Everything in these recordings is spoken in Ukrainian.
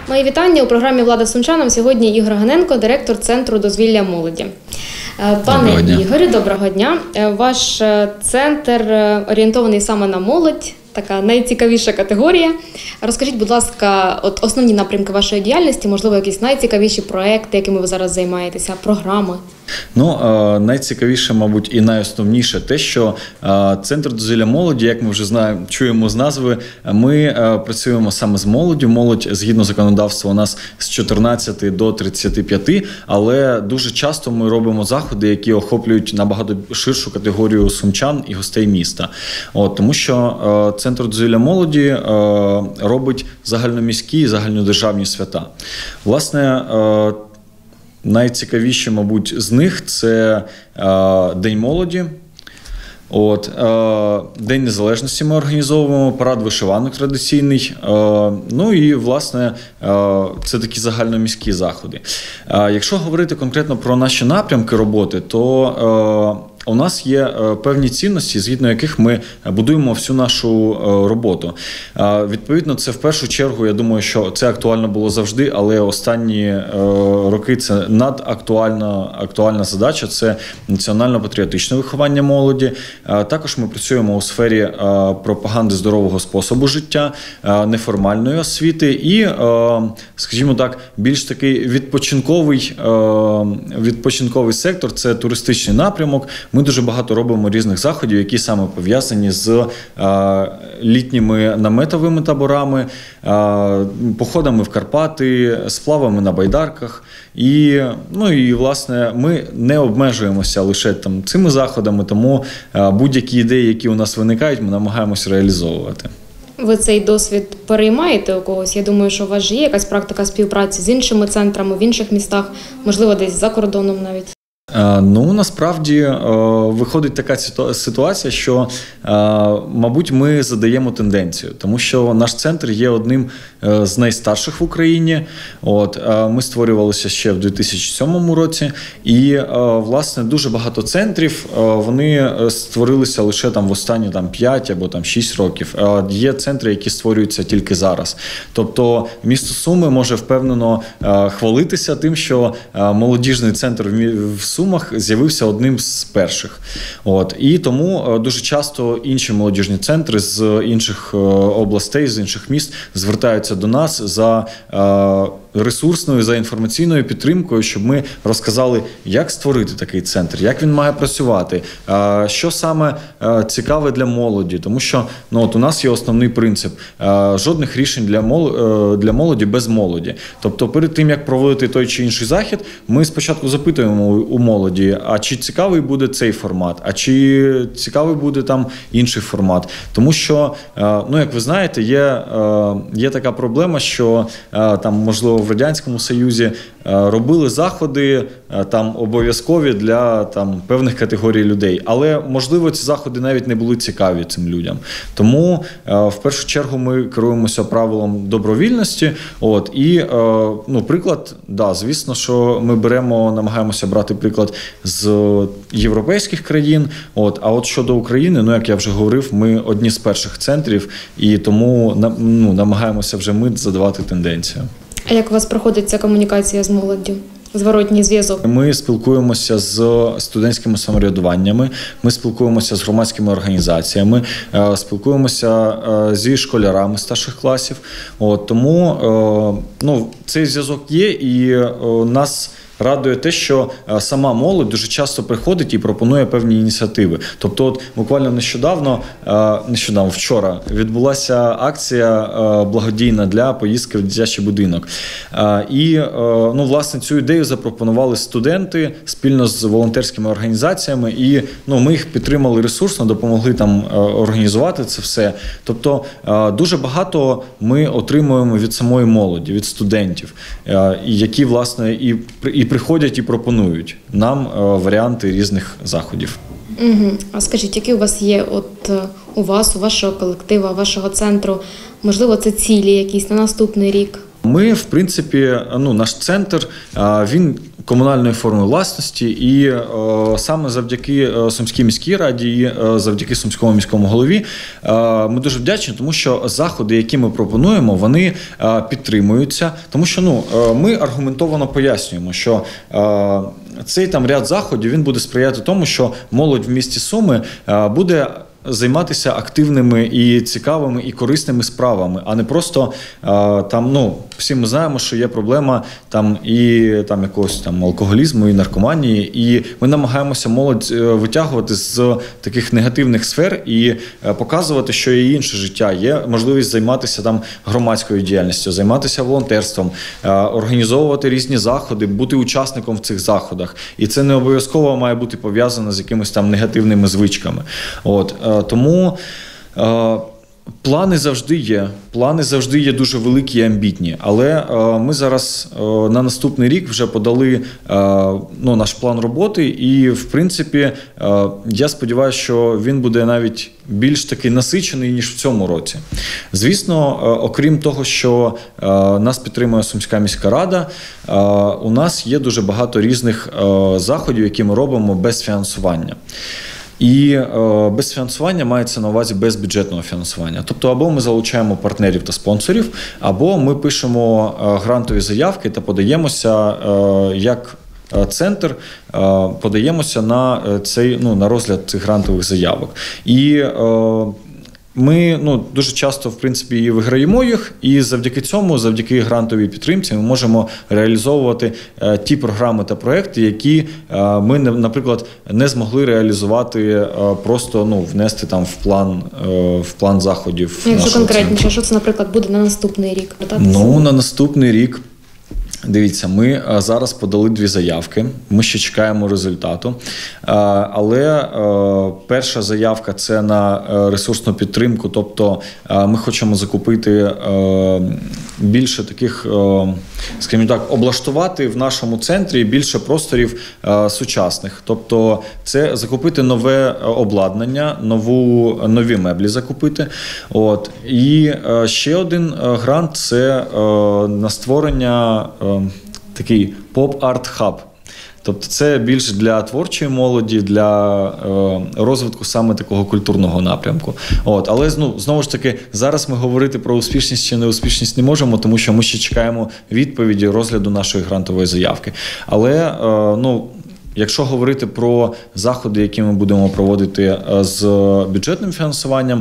Мої вітання у програмі «Влада сумчанам». Сьогодні Ігор Ганенко, директор Центру дозвілля молоді. Пане Ігорю, доброго дня. Ваш центр орієнтований саме на молодь, така найцікавіша категорія. Розкажіть, будь ласка, основні напрямки вашої діяльності, можливо, якісь найцікавіші проекти, якими ви зараз займаєтеся, програми? Найцікавіше, мабуть, і найосновніше те, що Центр дозвілля молоді, як ми вже чуємо з назви, ми працюємо саме з молоддю. Молодь, згідно законодавства, у нас з 14 до 35, але дуже часто ми робимо заходи, які охоплюють набагато ширшу категорію сумчан і гостей міста. Тому що Центр дозвілля молоді робить загальноміські і загальнодержавні свята. Власне, найцікавіші, мабуть, з них – це День молоді, День Незалежності ми організовуємо, парад вишиванок традиційний, і, власне, це такі загальноміські заходи. Якщо говорити конкретно про наші напрямки роботи, то у нас є певні цінності, згідно яких ми будуємо всю нашу роботу. Відповідно, це в першу чергу, я думаю, що це актуально було завжди, але останні роки це надактуальна задача – це національно-патріотичне виховання молоді. Також ми працюємо у сфері пропаганди здорового способу життя, неформальної освіти і, скажімо так, більш такий відпочинковий сектор – це туристичний напрямок. Ми дуже багато робимо різних заходів, які саме пов'язані з літніми наметовими таборами, походами в Карпати, сплавами на байдарках. І, власне, ми не обмежуємося лише цими заходами, тому будь-які ідеї, які у нас виникають, ми намагаємося реалізовувати. Ви цей досвід переймаєте у когось? Я думаю, що у вас же є якась практика співпраці з іншими центрами в інших містах, можливо, десь за кордоном навіть. Насправді виходить така ситуація, що, мабуть, ми задаємо тенденцію, тому що наш центр є одним з найстарших в Україні. Ми створювалися ще в 2007 році, і, власне, дуже багато центрів, вони створилися лише в останні 5 або 6 років. Є центри, які створюються тільки зараз. Тобто місто Суми може впевнено хвалитися тим, що молодіжний центр в Сумах з'явився одним з перших. І тому дуже часто інші молодіжні центри з інших областей, з інших міст звертаються до нас за ресурсною, за інформаційною підтримкою, щоб ми розказали, як створити такий центр, як він має працювати, що саме цікаве для молоді. Тому що у нас є основний принцип – жодних рішень для молоді без молоді. Тобто перед тим, як проводити той чи інший захід, ми спочатку запитуємо у молоді, а чи цікавий буде цей формат, а чи цікавий буде інший формат. Тому що, як ви знаєте, є така проблема, що можливо, в Радянському Союзі робили заходи обов'язкові для певних категорій людей. Але, можливо, ці заходи навіть не були цікаві цим людям. Тому, в першу чергу, ми керуємося правилом добровільності. Приклад, звісно, що ми намагаємося брати приклад з європейських країн. А щодо України, як я вже говорив, ми одні з перших центрів, і тому намагаємося вже ми задавати тенденцію. А як у вас проходить ця комунікація з молоддю? Зворотній зв'язок? Ми спілкуємося з студентськими самоврядуваннями, ми спілкуємося з громадськими організаціями, спілкуємося зі школярами старших класів. Тому цей зв'язок є, і нас радує те, що сама молодь дуже часто приходить і пропонує певні ініціативи. Тобто, буквально вчора відбулася акція благодійна для поїздки в дитячий будинок. І, власне, цю ідею запропонували студенти спільно з волонтерськими організаціями, і ми їх підтримали ресурсно, допомогли організувати це все. Тобто, дуже багато ми отримуємо від самої молоді, від студентів, які, власне, і приходять і пропонують нам варіанти різних заходів. А скажіть, які у вас є у вашого колективу, вашого центру, можливо, це цілі якісь на наступний рік? Ми, в принципі, наш центр, він комунальної форми власності, і саме завдяки Сумській міській раді і завдяки Сумському міському голові ми дуже вдячні, тому що заходи, які ми пропонуємо, вони підтримуються, тому що ми аргументовано пояснюємо, що цей ряд заходів, він буде сприяти тому, що молодь в місті Суми буде займатися активними і цікавими, і корисними справами, а не просто всі ми знаємо, що є проблема якогось алкоголізму і наркоманії, і ми намагаємося молодь витягувати з таких негативних сфер і показувати, що є інше життя, є можливість займатися громадською діяльністю, займатися волонтерством, організовувати різні заходи, бути учасником в цих заходах. І це не обов'язково має бути пов'язано з якимись негативними звичками. Тому плани завжди є дуже великі і амбітні, але ми зараз на наступний рік вже подали наш план роботи і, в принципі, я сподіваюся, що він буде навіть більш такий насичений, ніж в цьому році. Звісно, окрім того, що нас підтримує Сумська міська рада, у нас є дуже багато різних заходів, які ми робимо без фінансування. І без фінансування мається на увазі без бюджетного фінансування. Тобто або ми залучаємо партнерів та спонсорів, або ми пишемо грантові заявки та подаємося як центр, подаємося на розгляд цих грантових заявок. І ми дуже часто, в принципі, і виграємо їх, і завдяки цьому, завдяки грантовій підтримці, ми можемо реалізовувати ті програми та проекти, які ми, наприклад, не змогли реалізувати, просто внести в план заходів. Якщо конкретніше, що це, наприклад, буде на наступний рік? На наступний рік. Дивіться, ми зараз подали 2 заявки, ми ще чекаємо результату, але перша заявка – це на ресурсну підтримку, тобто ми хочемо закупити більше таких, скажімо так, облаштувати в нашому центрі більше просторів сучасних, тобто це закупити нове обладнання, нові меблі закупити. І ще один грант – це на створення такий поп-арт-хаб. Тобто це більш для творчої молоді, для розвитку саме такого культурного напрямку. Але, знову ж таки, зараз ми говорити про успішність чи неуспішність не можемо, тому що ми ще чекаємо відповіді розгляду нашої грантової заявки. Але, якщо говорити про заходи, які ми будемо проводити з бюджетним фінансуванням,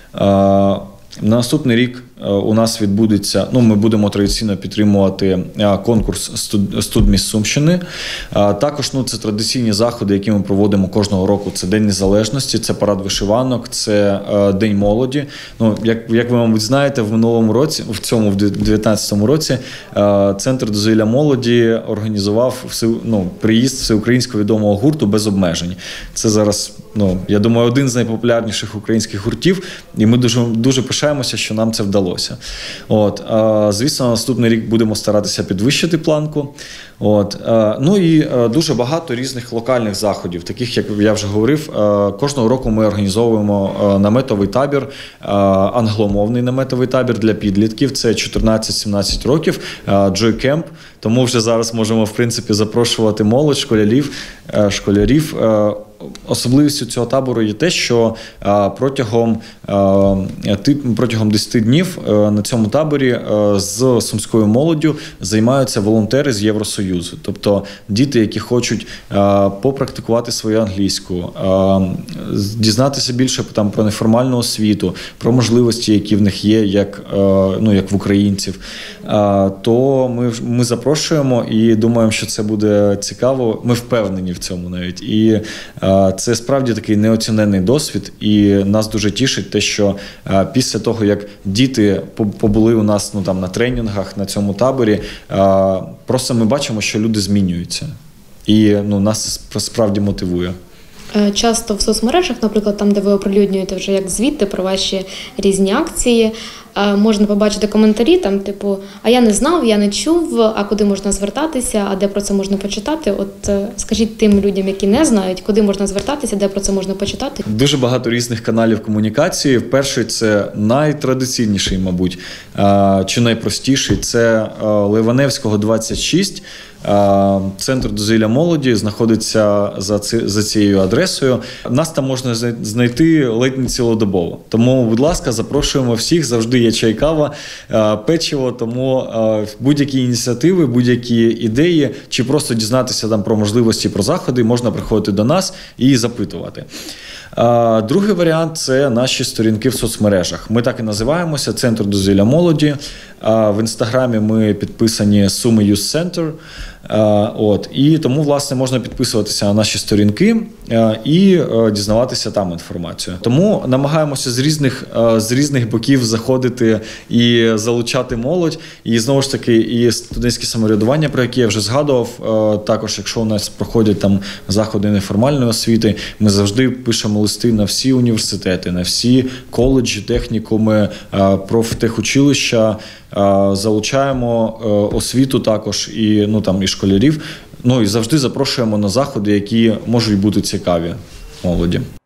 на наступний рік у нас відбудеться, ми будемо традиційно підтримувати конкурс «Студміст Сумщини». Також це традиційні заходи, які ми проводимо кожного року. Це День Незалежності, це парад вишиванок, це День молоді. Як ви, мабуть, знаєте, в 2019 році Центр дозвілля молоді організував приїзд всеукраїнського відомого гурту «Без обмежень». Це зараз, я думаю, один з найпопулярніших українських гуртів, і ми дуже пишаємося, що нам це вдалося. Звісно, наступний рік будемо старатися підвищити планку. І дуже багато різних локальних заходів, таких, як я вже говорив, кожного року ми організовуємо наметовий табір, англомовний наметовий табір для підлітків, це 14-17 років, Joy Camp, тому вже зараз можемо, в принципі, запрошувати молодь, школярів. Особливістю цього табору є те, що протягом 10 днів на цьому таборі з сумською молоддю займаються волонтери з Євросоюзу. Тобто діти, які хочуть попрактикувати свою англійську, дізнатися більше про неформальну освіту, про можливості, які в них є, як в українців, то ми запрошуємо і думаємо, що це буде цікаво. Ми впевнені в цьому навіть. І це справді такий неоцінений досвід, і нас дуже тішить те, що після того, як діти побули у нас на тренінгах на цьому таборі, просто ми бачимо, що люди змінюються. І нас справді мотивує. Часто в соцмережах, наприклад, там, де ви оприлюднюєте вже як звіти про ваші різні акції, можна побачити коментарі, типу, а я не знав, я не чув, а куди можна звертатися, а де про це можна почитати? Скажіть тим людям, які не знають, куди можна звертатися, де про це можна почитати? Дуже багато різних каналів комунікації. Перший – це найтрадиційніший, мабуть, чи найпростіший. Це Ливаневського, 26. Центр дозвілля молоді знаходиться за цією адресою. Нас там можна знайти ледь не цілодобово. Тому, будь ласка, запрошуємо всіх. Завжди є чай, кава, печиво. Тому будь-які ініціативи, будь-які ідеї, чи просто дізнатися там про можливості, про заходи, можна приходити до нас і запитувати. Другий варіант – це наші сторінки в соцмережах. Ми так і називаємося – Центр дозвілля молоді. В Інстаграмі ми підписані Суми Youth Center. І тому, власне, можна підписуватися на наші сторінки і дізнаватися там інформацію. Тому намагаємося з різних боків заходити і залучати молодь. І, знову ж таки, і студентське самоврядування, про яке я вже згадував, також, якщо у нас проходять там заходи неформальної освіти, ми завжди пишемо листи на всі університети, на всі коледжі, технікуми, профтехучилища, залучаємо освіту також і школярів. І завжди запрошуємо на заходи, які можуть бути цікаві молоді.